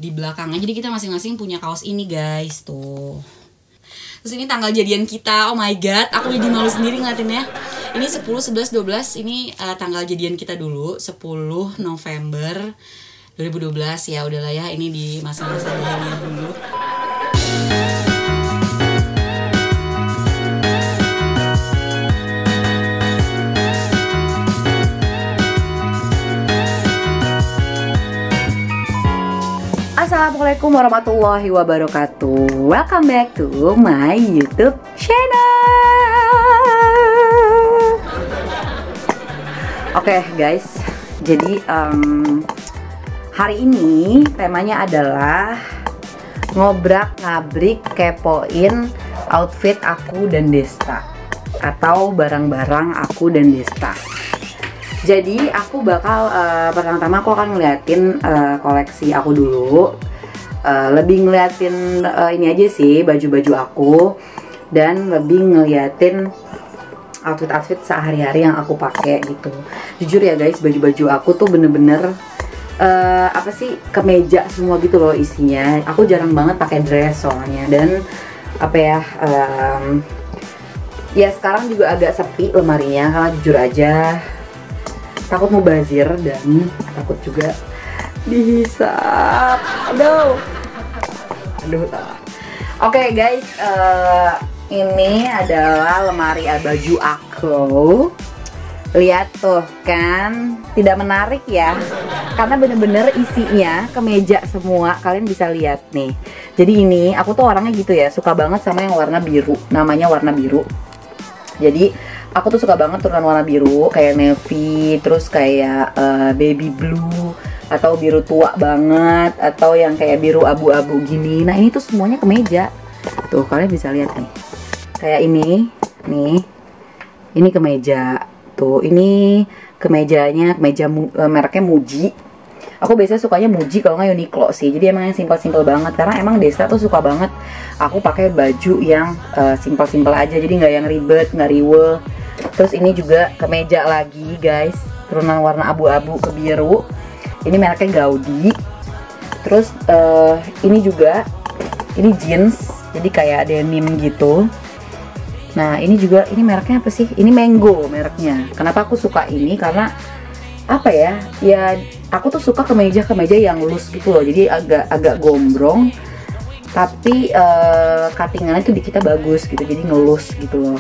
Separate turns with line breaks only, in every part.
di belakangnya. Jadi kita masing-masing punya kaos ini guys, tuh. Terus ini tanggal jadian kita, oh my god, aku jadi malu sendiri ngeliatinnya. Ini 10, 11, 12, ini tanggal jadian kita dulu, 10 November 2012. Ya udahlah ya, ini di masa-masa jadian dulu.
Assalamualaikum warahmatullahi wabarakatuh. Welcome back to my YouTube channel. Oke guys, jadi hari ini temanya adalah ngobrak-ngabrik kepoin outfit aku dan Desta, atau barang-barang aku dan Desta. Jadi aku bakal pertama-tama aku akan ngeliatin koleksi aku dulu, lebih ngeliatin ini aja sih, baju-baju aku, dan lebih ngeliatin outfit-outfit sehari-hari yang aku pakai gitu. Jujur ya guys, baju-baju aku tuh bener-bener apa sih, kemeja semua gitu loh isinya. Aku jarang banget pakai dress soalnya, dan apa ya, ya sekarang juga agak sepi lemarinya karena jujur aja takut mubazir dan takut juga dihisap. Aduh. Oke guys, ini adalah lemari baju aku. Lihat tuh kan, tidak menarik ya, karena bener-bener isinya kemeja semua. Kalian bisa lihat nih. Jadi ini aku tuh orangnya gitu ya, suka banget sama yang warna biru, namanya warna biru. Jadi aku tuh suka banget turunan warna biru, kayak navy, terus kayak baby blue, atau biru tua banget, atau yang kayak biru abu-abu gini. Nah ini tuh semuanya kemeja. Tuh kalian bisa lihat nih, kayak ini, nih, ini kemeja. Tuh ini kemejanya, kemeja mereknya Muji. Aku biasanya sukanya Muji kalau nggak Uniqlo sih. Jadi emang yang simpel-simpel banget, karena emang Desta tuh suka banget aku pakai baju yang simpel-simpel aja, jadi nggak yang ribet, nggak riweh. Terus ini juga kemeja lagi guys, turunan warna abu-abu ke biru. Ini mereknya Gaudi. Terus ini juga, ini jeans, jadi kayak denim gitu. Nah ini juga, ini mereknya apa sih? Ini Mango mereknya. Kenapa aku suka ini? Karena apa ya? Ya aku tuh suka kemeja-kemeja yang loose gitu loh. Jadi agak gombrong, tapi cuttingannya tuh di kita bagus gitu. Jadi ngelus gitu loh.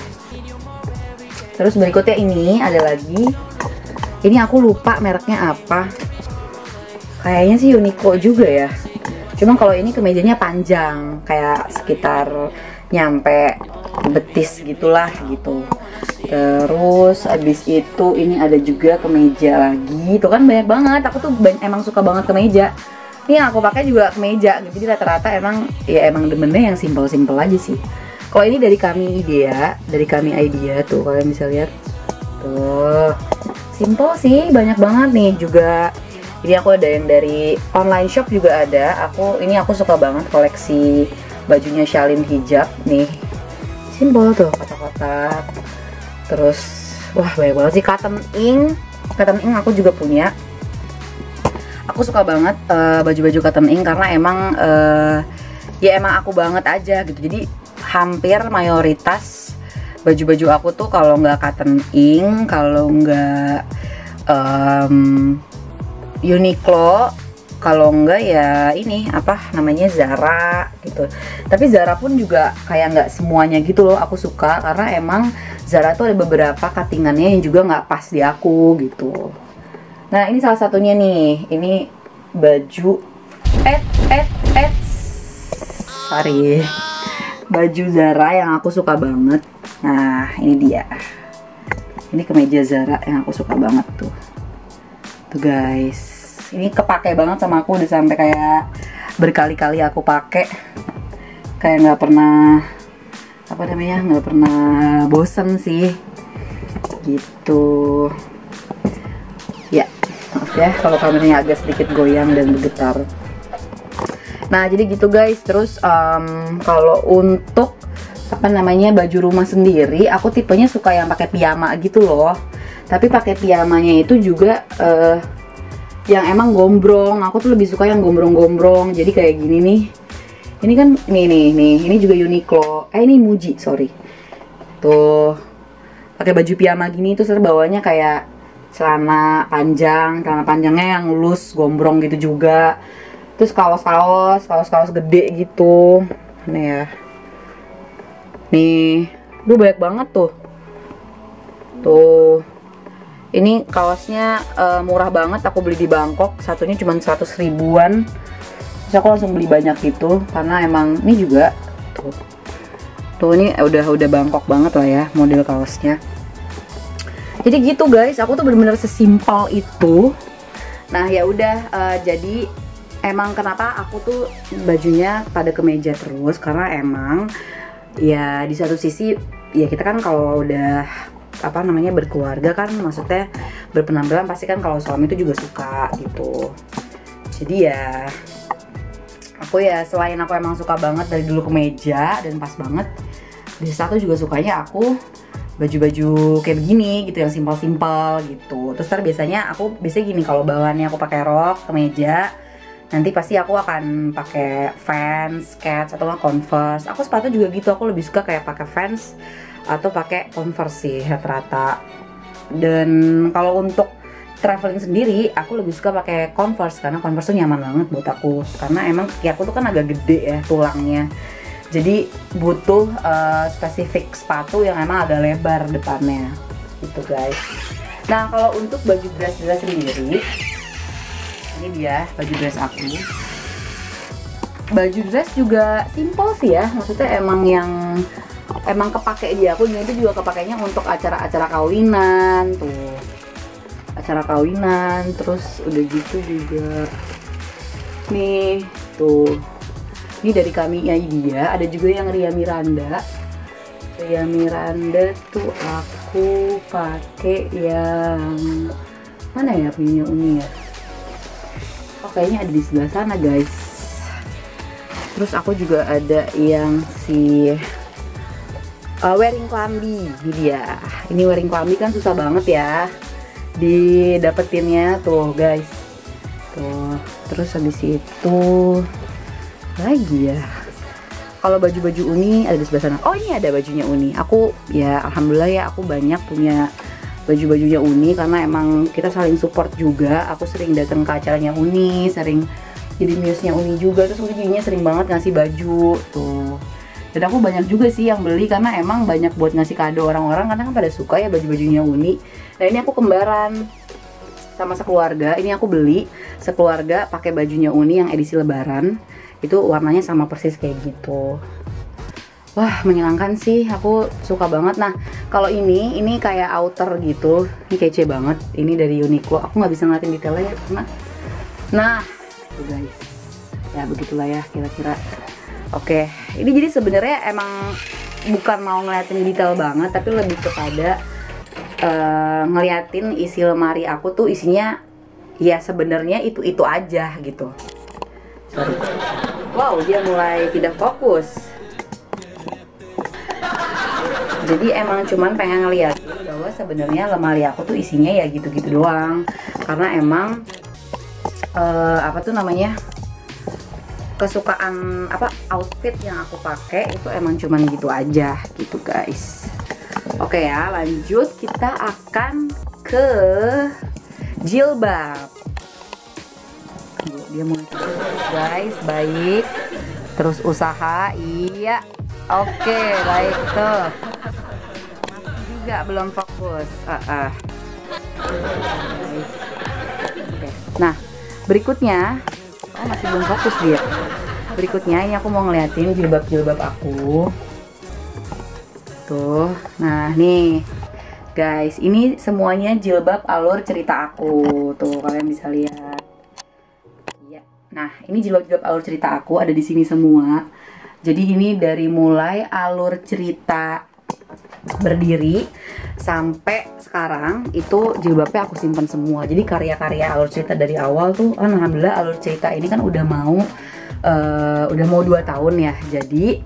Terus berikutnya ini ada lagi. Ini aku lupa mereknya apa. Kayaknya sih Uniqlo juga ya. Cuma kalau ini kemejanya panjang, kayak sekitar nyampe betis gitulah gitu. Terus abis itu ini ada juga kemeja lagi. Tuh kan banyak banget. Aku tuh emang suka banget kemeja. Ini yang aku pakai juga kemeja gitu. Jadi rata-rata emang demennya yang simpel-simpel aja sih. Kalau ini dari Kami Idea tuh, kalian bisa lihat. Tuh. Simple sih, banyak banget nih juga. Ini aku ada yang dari online shop juga ada. Ini aku suka banget koleksi bajunya Shalin hijab nih. Simple tuh, kotak-kotak. Terus wah banyak banget sih. Cotton ink aku juga punya. Aku suka banget baju-baju cotton ink karena emang emang aku banget aja gitu. Jadi hampir mayoritas baju-baju aku tuh kalau nggak cotton ink, kalau nggak Uniqlo, kalau enggak ya ini apa namanya, Zara gitu. Tapi Zara pun juga kayak nggak semuanya gitu loh aku suka, karena emang Zara tuh ada beberapa cuttingannya yang juga nggak pas di aku gitu. Nah ini salah satunya nih, ini baju sorry, baju Zara yang aku suka banget. Nah ini dia, ini kemeja Zara yang aku suka banget tuh guys. Ini kepake banget sama aku, udah sampai kayak berkali-kali aku pakai, kayak nggak pernah nggak pernah bosen sih gitu ya. Maaf ya kalau kameranya agak sedikit goyang dan bergetar. Nah jadi gitu guys. Terus kalau untuk apa namanya, baju rumah sendiri, aku tipenya suka yang pakai piyama gitu loh. Tapi pakai piyamanya itu juga yang emang gombrong. Aku tuh lebih suka yang gombrong-gombrong. Jadi kayak gini nih. Ini kan nih. Ini juga Uniqlo. Ini Muji, sorry. Tuh. Pakai baju piyama gini terus bawahnya kayak celana panjangnya yang lus, gombrong gitu juga. Terus kaos gede gitu. Nih ya. Nih, banyak banget tuh. Tuh. Ini kaosnya murah banget, aku beli di Bangkok. Satunya cuma 100 ribuan. Terus aku langsung beli banyak gitu karena emang ini juga tuh. Tuh ini udah Bangkok banget lah ya model kaosnya. Jadi gitu guys, aku tuh bener-bener sesimpel itu. Nah ya udah, jadi emang kenapa aku tuh bajunya pada kemeja terus, karena emang ya di satu sisi ya kita kan kalau udah berkeluarga kan, maksudnya berpenampilan pasti kan kalau suami itu juga suka gitu. Jadi ya aku ya selain aku emang suka banget dari dulu kemeja dan pas banget, di satu juga sukanya aku baju-baju kayak begini gitu, yang simpel-simpel gitu. Terus biasanya gini, kalau bawaannya aku pakai rok, kemeja, nanti pasti aku akan pakai Vans, Keds atau Converse. Aku sepatu juga gitu, aku lebih suka kayak pakai Vans atau pakai Converse sih rata-rata. Dan kalau untuk traveling sendiri, aku lebih suka pakai Converse karena Converse tuh nyaman banget buat aku. Karena emang kaki aku tuh kan agak gede ya tulangnya. Jadi butuh spesifik sepatu yang emang agak lebar depannya gitu guys. Nah kalau untuk baju dress sendiri, ini dia baju dress aku. Baju dress juga simple sih ya, maksudnya emang kepake di aku. Ini itu juga kepakainya untuk acara-acara kawinan tuh, acara kawinan. Terus udah gitu juga nih tuh. Ini dari Kamiya dia, ada juga yang Ria Miranda. Ria Miranda tuh aku pakai yang mana ya, punya Uni ya? Oh kayaknya ada di sebelah sana guys. Terus aku juga ada yang si wearing klambi, ini dia. Ini wearing klambi kan susah banget ya didapetinnya tuh guys. Tuh, terus habis itu lagi ya, kalau baju-baju Uni ada di sebelah sana. Oh ini ada bajunya Uni. Aku ya alhamdulillah ya, aku banyak punya baju-bajunya Uni karena emang kita saling support juga. Aku sering datang ke acaranya Uni, sering jadi muse-nya Uni juga. Terus Uni jadinya sering banget ngasih baju tuh. Dan aku banyak juga sih yang beli karena emang banyak buat ngasih kado orang-orang, karena kan pada suka ya baju-bajunya Uni. Nah ini aku kembaran sama sekeluarga. Ini aku beli sekeluarga pakai bajunya Uni yang edisi Lebaran. Itu warnanya sama persis kayak gitu. Wah menyenangkan sih, aku suka banget. Nah kalau ini kayak outer gitu, ini kece banget. Ini dari Uniqlo. Aku nggak bisa ngeliatin detailnya karena, nah tuh guys, ya begitulah ya kira-kira. Oke, ini jadi sebenarnya emang bukan mau ngeliatin detail banget, tapi lebih kepada ngeliatin isi lemari aku tuh isinya ya sebenarnya itu aja gitu. Sorry. Wow, dia mulai tidak fokus. Jadi emang cuman pengen ngeliatin bahwa sebenarnya lemari aku tuh isinya ya gitu-gitu doang. Karena emang kesukaan outfit yang aku pakai itu emang cuman gitu aja gitu guys. Oke ya, lanjut kita akan ke jilbab. Dia mulai guys, baik. Terus usaha, iya. Oke, baik tuh. Masih juga belum fokus. Oke. Nah, berikutnya, masih belum fokus dia. Berikutnya ini aku mau ngeliatin jilbab-jilbab aku. Tuh. Nah, nih. Guys, ini semuanya jilbab alur cerita aku. Tuh, kalian bisa lihat. Nah, ini jilbab-jilbab alur cerita aku ada di sini semua. Jadi ini dari mulai alur cerita berdiri sampai sekarang itu jilbabnya aku simpan semua. Jadi karya-karya alur cerita dari awal tuh, alhamdulillah alur cerita ini kan udah mau 2 tahun ya. Jadi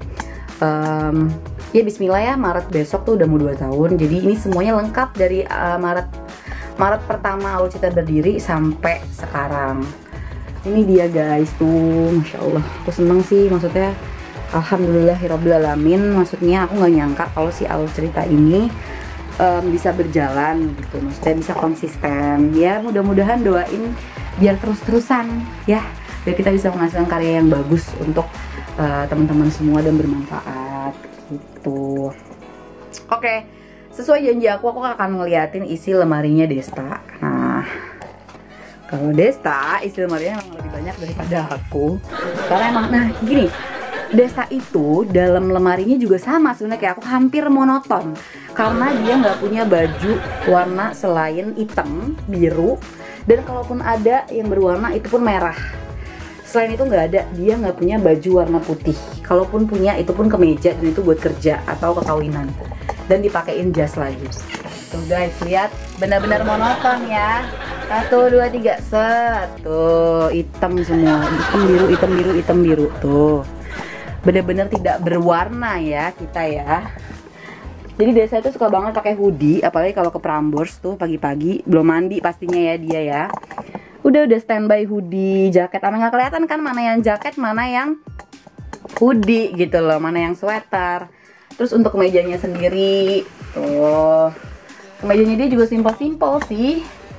ya bismillah ya, Maret besok tuh udah mau 2 tahun. Jadi ini semuanya lengkap dari Maret Maret pertama Alucita berdiri sampai sekarang. Ini dia guys tuh, Masya Allah. Aku seneng sih, maksudnya alhamdulillahirobbilalamin. Maksudnya aku nggak nyangka kalau si Alucita ini bisa berjalan gitu, maksudnya bisa konsisten. Ya mudah-mudahan doain biar terus-terusan ya, biar kita bisa menghasilkan karya yang bagus untuk teman-teman semua dan bermanfaat gitu. Oke, sesuai janji aku akan ngeliatin isi lemarinya Desta. Nah, kalau Desta isi lemarinya emang lebih banyak daripada aku, karena emang nah gini, Desta itu dalam lemarinya juga sama sebenarnya kayak aku, hampir monoton karena dia nggak punya baju warna selain hitam, biru, dan kalaupun ada yang berwarna itu pun merah. Selain itu nggak ada, dia nggak punya baju warna putih. Kalaupun punya itu pun kemeja dan itu buat kerja atau kekawinan dan dipakein jas lagi. Tuh guys, lihat benar-benar monoton ya. 1, 2, 3, satu hitam semua, hitam biru, hitam biru, hitam biru tuh. Bener-bener tidak berwarna ya kita ya. Jadi Desa itu suka banget pakai hoodie, apalagi kalau ke Prambors tuh pagi-pagi, belum mandi pastinya ya dia ya. Udah standby hoodie, jaket, ama nggak kelihatan kan mana yang jaket, mana yang hoodie gitu loh, mana yang sweater. Terus untuk kemejanya sendiri, tuh kemejanya dia juga simpel-simpel sih,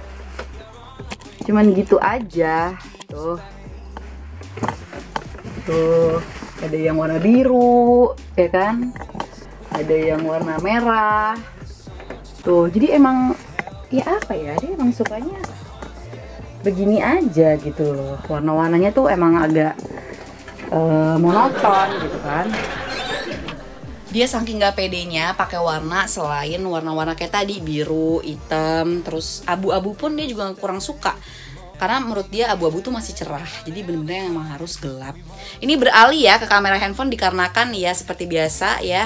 cuman gitu aja tuh. Tuh ada yang warna biru ya kan, ada yang warna merah tuh. Jadi emang ya apa ya, dia emang sukanya begini aja gitu loh. Warna-warnanya tuh emang agak monoton gitu kan.
Dia saking gak pedenya pakai warna selain warna-warna kayak tadi, biru, hitam, terus abu-abu pun dia juga kurang suka. Karena menurut dia abu-abu tuh masih cerah, jadi bener-bener emang harus gelap. Ini beralih ya ke kamera handphone dikarenakan ya seperti biasa ya,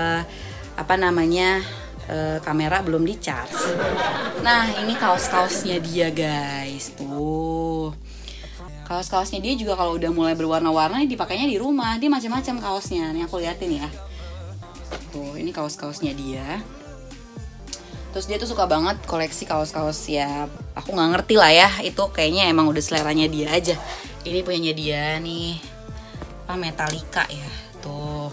kamera belum di charge. Nah ini kaos-kaosnya dia guys tuh. Kaos-kaosnya dia juga kalau udah mulai berwarna-warna dipakainya di rumah. Dia macam-macam kaosnya, nih aku liatin ya. Tuh ini kaos-kaosnya dia. Terus dia tuh suka banget koleksi kaos-kaos ya, aku nggak ngerti lah ya, itu kayaknya emang udah seleranya dia aja. Ini punyanya dia nih, apa, Metallica ya, tuh.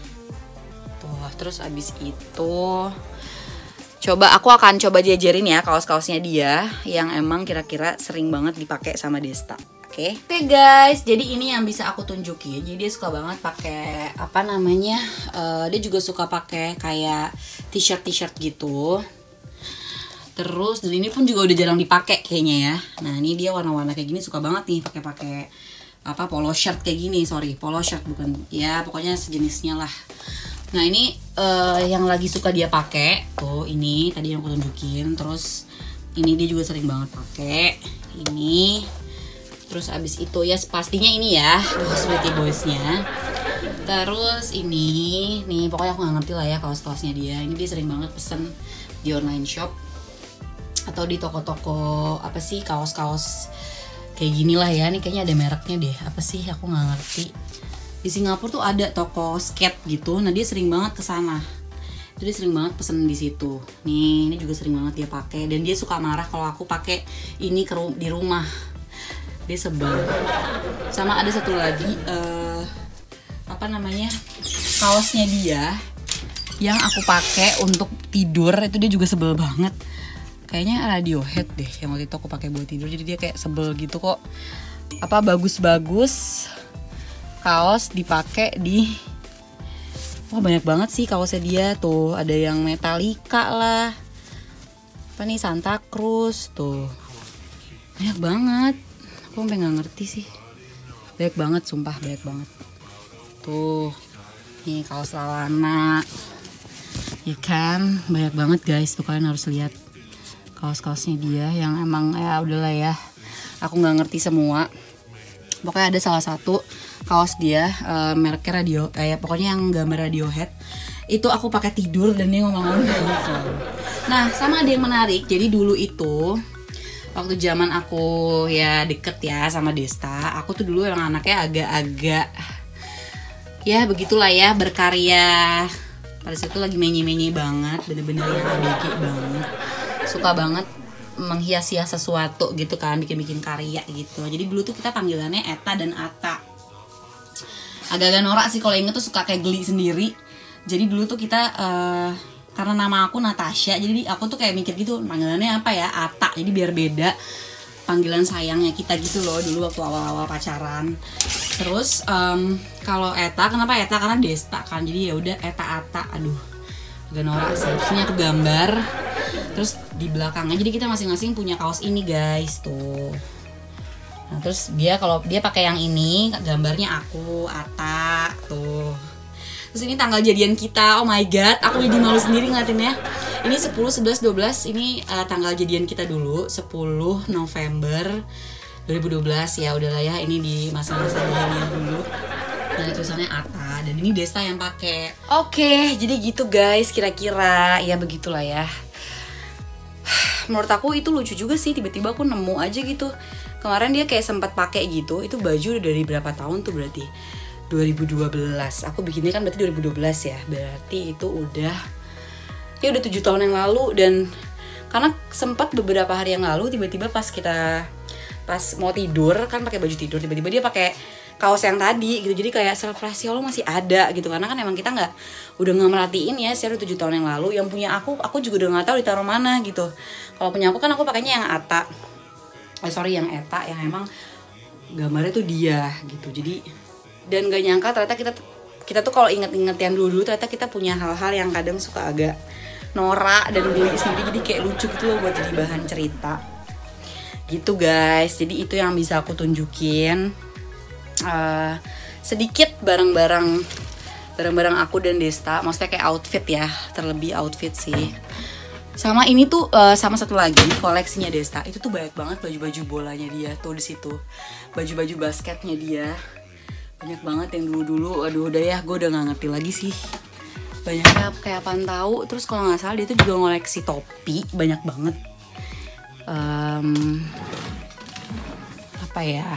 Terus abis itu, aku akan coba jajarin ya kaos-kaosnya dia yang emang kira-kira sering banget dipakai sama Desta. Oke guys, jadi ini yang bisa aku tunjukin. Jadi dia suka banget pakai dia juga suka pakai kayak t-shirt gitu. Terus dan ini pun juga udah jarang dipakai kayaknya ya. Nah ini dia warna-warna kayak gini suka banget nih pakai polo shirt kayak gini, polo shirt bukan ya, pokoknya sejenisnya lah. Nah ini yang lagi suka dia pakai tuh, ini tadi yang aku tunjukin. Terus ini dia juga sering banget pakai ini. Terus abis itu ya pastinya ini ya, Sweety Boys-nya. Terus ini nih, pokoknya aku nggak ngerti lah ya kaos-kaosnya dia. Ini dia sering banget pesen di online shop atau di toko-toko apa sih, kaos-kaos kayak gini lah ya. Ini kayaknya ada mereknya deh, apa sih aku nggak ngerti. Di Singapura tuh ada toko skate gitu, nah dia sering banget kesana. Jadi sering banget pesen di situ. Nih, ini juga sering banget dia pakai, dan dia suka marah kalau aku pakai ini di rumah. Dia sebel. Sama ada satu lagi kaosnya dia yang aku pakai untuk tidur, itu dia juga sebel banget. Kayaknya Radiohead deh yang waktu itu aku pakai buat tidur, jadi dia kayak sebel gitu kok. Bagus-bagus kaos dipakai di, wah banyak banget sih kaosnya dia tuh. Ada yang Metallica lah, Santa Cruz tuh, banyak banget. Aku sampai nggak ngerti sih, banyak banget, sumpah banyak banget. Tuh, nih kaos Lalana, ya kan, banyak banget guys. Tuh kalian harus lihat kaos-kaosnya dia yang emang ya udahlah ya, aku nggak ngerti semua. Pokoknya ada salah satu kaos dia mereknya pokoknya yang gambar Radiohead, itu aku pakai tidur dan dia ngomong-ngomong. Nah sama ada yang menarik, jadi dulu itu waktu zaman aku ya deket ya sama Desta, aku tuh dulu emang anaknya agak-agak ya begitulah ya, berkarya. Pada saat itu lagi menye-menye banget, bener-bener yang ABG banget, suka banget menghias-hias sesuatu gitu kan, bikin-bikin karya gitu. Jadi dulu tuh kita panggilannya Eta dan Ata. Agak-agak norak sih kalau inget tuh, suka kayak geli sendiri. Jadi dulu tuh kita karena nama aku Natasha, jadi aku tuh kayak mikir gitu panggilannya apa ya, Ata. Jadi biar beda panggilan sayangnya kita gitu loh dulu waktu awal-awal pacaran. Terus kalau Eta, kenapa Eta? Karena Desta kan. Jadi ya udah Eta Ata. Aduh, agak norak sih. Terusnya aku gambar. Terus di belakangnya jadi kita masing-masing punya kaos ini guys tuh. Nah, terus dia kalau dia pakai yang ini, gambarnya aku Ata tuh. Terus ini tanggal jadian kita. Oh my god, aku jadi malu sendiri ngeliatinnya. Ini 10, 11, 12. Ini tanggal jadian kita dulu, 10 November 2012. Ya udahlah ya, ini di masa-masa jadian dulu. Dan tulisannya Ata, dan ini Desta yang pakai. Oke, jadi gitu guys, kira-kira ya begitulah ya. Menurut aku itu lucu juga sih, tiba-tiba aku nemu aja gitu. Kemarin dia kayak sempat pakai gitu. Itu baju udah dari berapa tahun tuh berarti? 2012. Aku bikinnya kan berarti 2012 ya. Berarti itu udah 7 tahun yang lalu. Dan karena sempat beberapa hari yang lalu tiba-tiba pas mau tidur kan pakai baju tidur, tiba-tiba dia pakai kaos yang tadi gitu. Jadi kayak surprise lo masih ada gitu, karena kan emang kita udah nggak merhatiin ya secara 7 tahun yang lalu. Yang punya aku juga udah nggak tahu ditaruh mana gitu. Kalau punya aku kan aku pakainya yang Ata, yang Eta, yang emang gambarnya tuh dia gitu. Jadi dan gak nyangka ternyata kita tuh kalau inget-inget yang dulu ternyata kita punya hal-hal yang kadang suka agak norak dan geli sendiri, jadi kayak lucu gitu loh buat jadi bahan cerita gitu guys. Jadi itu yang bisa aku tunjukin sedikit barang-barang aku dan Desta, maksudnya kayak outfit ya, terlebih outfit sih. Sama ini tuh sama satu lagi koleksinya Desta, itu tuh banyak banget baju-baju bolanya dia tuh di situ, baju-baju basketnya dia banyak banget yang dulu-dulu. Aduh udah ya, gue udah nggak ngerti lagi sih banyaknya kayak apaan tahu. Terus kalau nggak salah dia tuh juga ngoleksi topi banyak banget. Apa ya,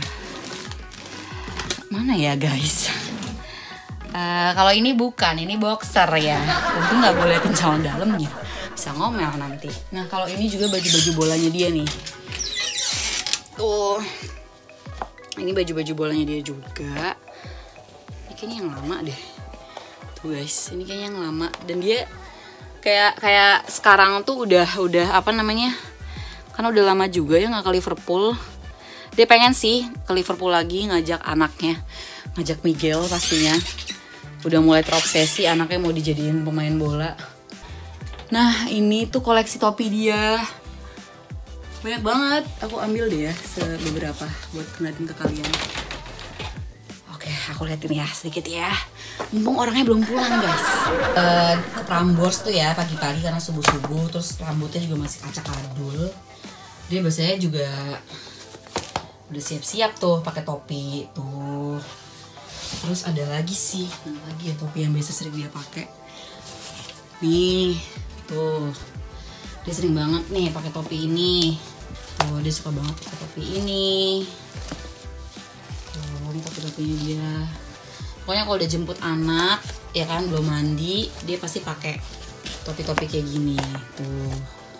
mana ya guys? Kalau ini bukan, ini boxer ya. Tentu nggak boleh liatin calon dalamnya, bisa ngomel nanti. Nah kalau ini juga baju-baju bolanya dia nih. Tuh, ini baju-baju bolanya dia juga. Ini kayaknya yang lama deh. Tuh guys, ini kayaknya yang lama. Dan dia kayak sekarang tuh udah apa namanya? Karena udah lama juga ya nggak ke Liverpool. Dia pengen sih ke Liverpool lagi, ngajak anaknya, ngajak Miguel pastinya. Udah mulai terobsesi anaknya mau dijadiin pemain bola. Nah ini tuh koleksi topi dia, banyak banget. Aku ambil deh ya beberapa buat kenalin ke kalian. Oke, aku liatin ya sedikit ya, mumpung orangnya belum pulang guys. Ke Prambors tuh ya pagi-pagi karena subuh-subuh. Terus rambutnya juga masih acak-adul. Dia biasanya juga udah siap-siap tuh pakai topi tuh. Terus ada lagi sih, mana lagi ya topi yang biasa sering dia pakai. Nih, tuh. Dia sering banget nih pakai topi ini. Tuh, dia suka banget pakai topi ini. Tuh, ini topi-topinya dia. Pokoknya kalau udah jemput anak, ya kan belum mandi, dia pasti pakai topi-topi kayak gini. Tuh.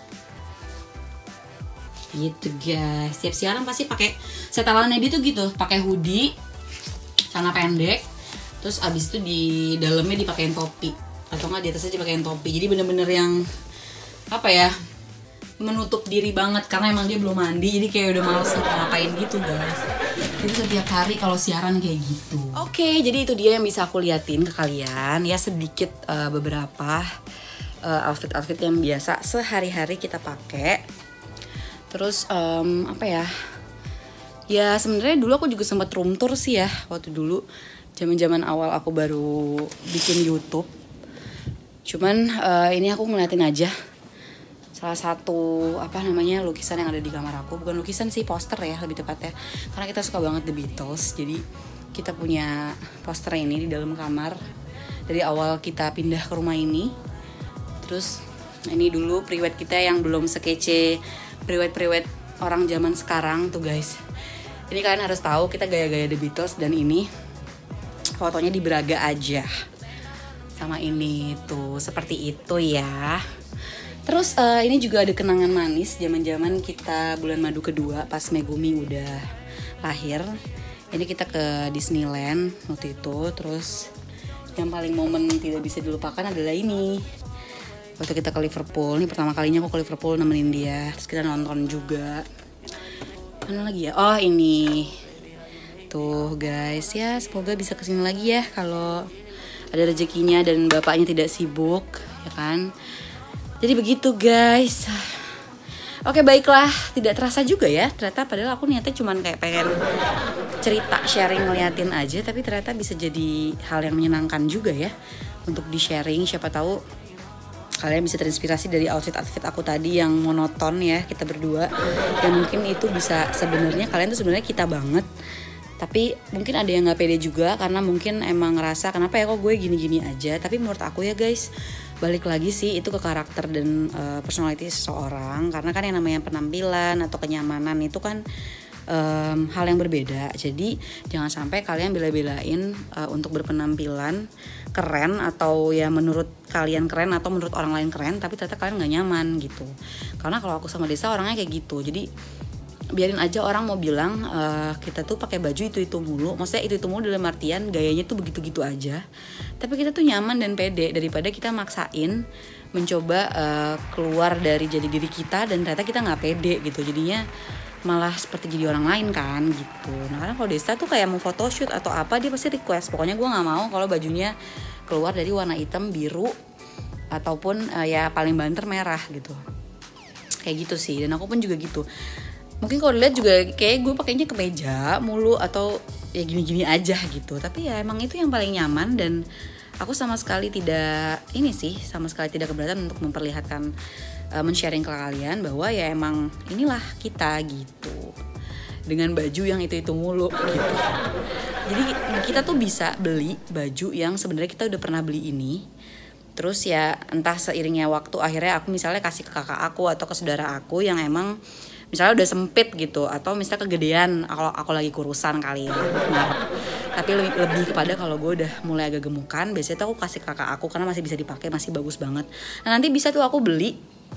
Gitu guys. Setiap siaran pasti pakai setelannya dia tuh gitu, pakai hoodie, celana pendek, terus abis itu di dalamnya dipakein topi, atau nggak di atasnya dipakein topi. Jadi bener-bener yang apa ya, menutup diri banget karena emang dia belum mandi, jadi kayak udah males ngapain gitu guys. Jadi setiap hari kalau siaran kayak gitu. Oke, jadi itu dia yang bisa aku liatin ke kalian ya, sedikit beberapa outfit-outfit yang biasa sehari-hari kita pakai. Terus apa ya? Ya sebenarnya dulu aku juga sempat room tour sih ya, waktu dulu zaman-zaman awal aku baru bikin YouTube. Cuman ini aku ngeliatin aja salah satu apa namanya lukisan yang ada di kamar aku. Bukan lukisan sih, poster ya lebih tepatnya. Karena kita suka banget The Beatles, jadi kita punya poster ini di dalam kamar dari awal kita pindah ke rumah ini. Terus ini dulu priwet kita yang belum sekece priwet-priwet orang zaman sekarang tuh guys. Ini kalian harus tahu kita gaya-gaya The Beatles, dan ini fotonya di Braga aja. Sama ini tuh seperti itu ya. Terus ini juga ada kenangan manis zaman-zaman kita bulan madu kedua pas Megumi udah lahir. Ini kita ke Disneyland waktu itu. Terus yang paling momen tidak bisa dilupakan adalah ini. Waktu kita ke Liverpool, ini pertama kalinya aku ke Liverpool nemenin dia. Terus kita nonton juga. Mana lagi ya? Oh ini. Tuh guys, ya semoga bisa kesini lagi ya kalau ada rezekinya dan bapaknya tidak sibuk, ya kan. Jadi begitu guys. Oke baiklah, tidak terasa juga ya. Ternyata padahal aku niatnya cuman kayak pengen cerita, sharing, ngeliatin aja. Tapi ternyata bisa jadi hal yang menyenangkan juga ya untuk di-sharing. Siapa tahu kalian bisa terinspirasi dari outfit aku tadi yang monoton ya, kita berdua. Dan mungkin itu bisa sebenarnya kalian tuh sebenarnya kita banget. Tapi mungkin ada yang gak pede juga karena mungkin emang ngerasa kenapa ya kok gue gini-gini aja. Tapi menurut aku ya guys, balik lagi sih itu ke karakter dan personality seseorang. Karena kan yang namanya penampilan atau kenyamanan itu kan hal yang berbeda. Jadi jangan sampai kalian bela-belain untuk berpenampilan keren atau ya menurut kalian keren atau menurut orang lain keren, tapi ternyata kalian gak nyaman gitu. Karena kalau aku sama Desa orangnya kayak gitu. Jadi biarin aja orang mau bilang kita tuh pakai baju itu mulu. Maksudnya itu mulu dalam artian gayanya tuh begitu-gitu aja. Tapi kita tuh nyaman dan pede daripada kita maksain mencoba keluar dari jadi diri kita dan ternyata kita nggak pede gitu. Jadinya malah seperti jadi orang lain kan gitu. Nah karena kalau Desta tuh kayak mau photoshoot atau apa dia pasti request. Pokoknya gue nggak mau kalau bajunya keluar dari warna hitam, biru ataupun ya paling banter merah gitu. Kayak gitu sih. Dan aku pun juga gitu. Mungkin kalau dilihat juga kayak gue pakainya kemeja mulu atau ya gini-gini aja gitu. Tapi ya emang itu yang paling nyaman dan aku sama sekali tidak keberatan untuk memperlihatkan men-sharing ke kalian bahwa ya emang inilah kita gitu. Dengan baju yang itu mulu gitu. Jadi kita tuh bisa beli baju yang sebenarnya kita udah pernah beli ini. Terus ya entah seiringnya waktu akhirnya aku misalnya kasih ke kakak aku atau ke saudara aku yang emang misalnya udah sempit gitu atau misalnya kegedean kalau aku lagi kurusan kali ya. Nah, tapi lebih kepada kalau gue udah mulai agak gemukan biasanya tuh aku kasih kakak aku karena masih bisa dipakai, masih bagus banget. Nah nanti bisa tuh aku beli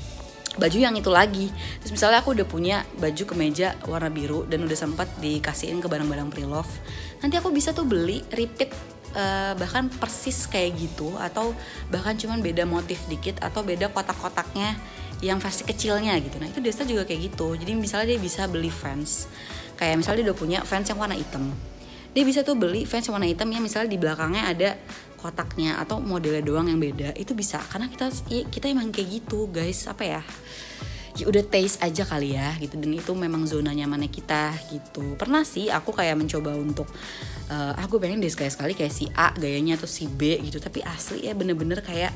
baju yang itu lagi. Terus misalnya aku udah punya baju kemeja warna biru dan udah sempat dikasihin ke barang-barang pre-love, nanti aku bisa tuh beli repeat bahkan persis kayak gitu atau bahkan cuman beda motif dikit atau beda kotak-kotaknya yang versi kecilnya gitu. Nah itu Desta juga kayak gitu. Jadi misalnya dia bisa beli Vans, kayak misalnya dia udah punya Vans yang warna hitam, dia bisa tuh beli Vans yang warna hitam yang misalnya di belakangnya ada kotaknya atau modelnya doang yang beda. Itu bisa karena kita emang kayak gitu guys. Apa ya udah taste aja kali ya gitu. Dan itu memang zona nyamannya kita gitu. Pernah sih aku kayak mencoba untuk aku pengen deh sekali-sekali kayak si A gayanya atau si B gitu. Tapi asli ya bener-bener kayak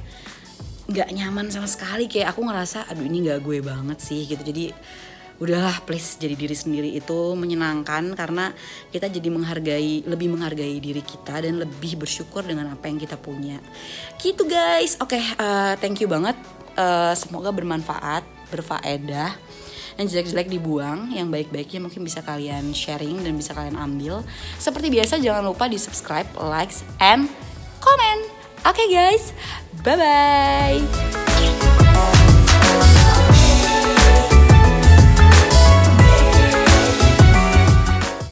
gak nyaman sama sekali. Kayak aku ngerasa aduh ini gak gue banget sih gitu. Jadi udahlah please, jadi diri sendiri itu menyenangkan karena kita jadi lebih menghargai diri kita dan lebih bersyukur dengan apa yang kita punya gitu guys. Oke, thank you banget. Semoga bermanfaat, berfaedah, yang jelek-jelek dibuang, yang baik-baiknya mungkin bisa kalian sharing dan bisa kalian ambil. Seperti biasa jangan lupa di subscribe, likes, and comment. Oke guys, bye-bye.